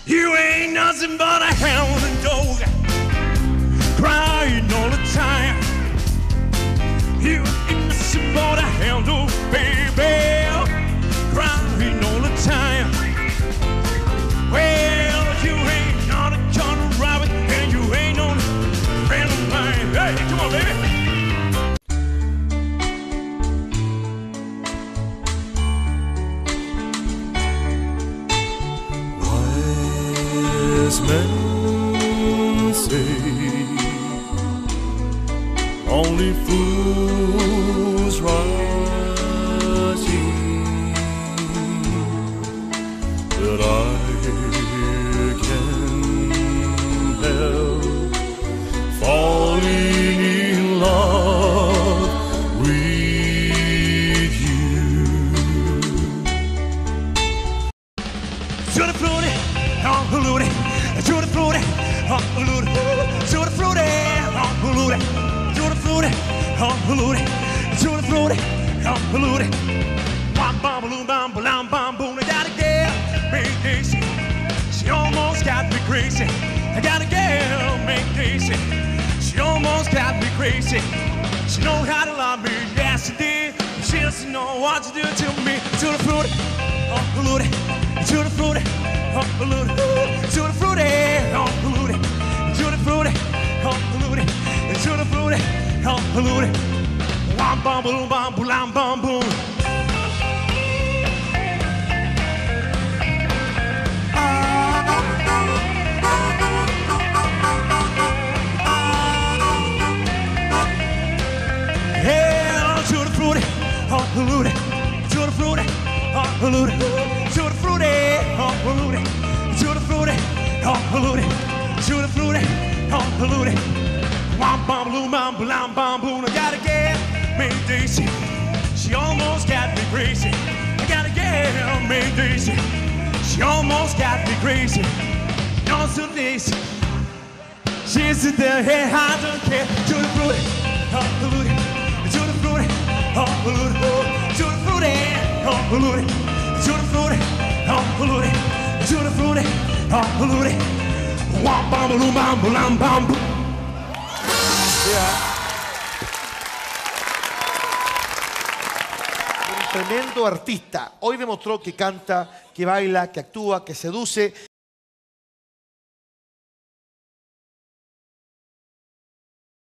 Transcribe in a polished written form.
You ain't nothing but a hound dog, crying all the time. You ain't nothing but a hound dog, baby, crying all the time. Well, you ain't not a John Rabbit, and you ain't no friend of mine. Hey, come on, baby. Wise men say only fools rush in, but I can help falling in love with you. Tutti frutti, Uncle Ludi. Tutti frutti, Uncle Ludi. Tutti frutti, Uncle Ludi. Tutti frutti, Uncle Ludi. Tutti frutti, Uncle Ludi. Wham bam boom bam bam bam boom. I got a girl, make Daisy. She almost got me crazy. I got a girl, make Daisy. She almost got me crazy. She know how to love me, yes she did. She doesn't know what to do to me. Tutti frutti, Uncle Ludi. Tutti frutti, Uncle Ludi. Tutti frutti, Uncle Ludi. Tutti frutti, Uncle Ludi. Tutti frutti, Uncle Ludi. Wham bam boom bam bam bam boom. Yeah, tutti frutti, Uncle Ludi. Tutti frutti, Uncle Ludi. Tutti frutti, Uncle Ludi. Tutti frutti, Uncle Ludi. Tutti frutti, Uncle Ludi. Wham bam boom bam bam bam boom. I got a girl, named Daisy. She almost got me crazy. I got a girl named Daisy. She almost got me crazy. Not so Daisy. She's in the hair, I don't care. Tutti frutti, Uncle Ludi. Tutti frutti, Uncle Ludi. Tutti frutti, Uncle Ludi. Tutti frutti, Uncle Ludi. Tutti frutti, Uncle Ludi. Wham bam boom bam bam bam boom. Un tremendo artista. Hoy demostró que canta, que baila, que actúa, que seduce